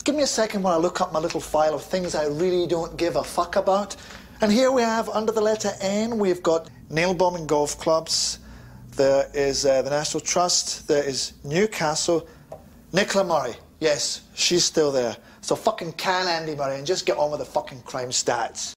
Give me a second while I look up my little file of things I really don't give a fuck about. And here we have, under the letter N, we've got nail-bombing golf clubs. There is the National Trust. There is Newcastle. Nicola Murray. Yes, she's still there. So fucking can Andy Murray and just get on with the fucking crime stats.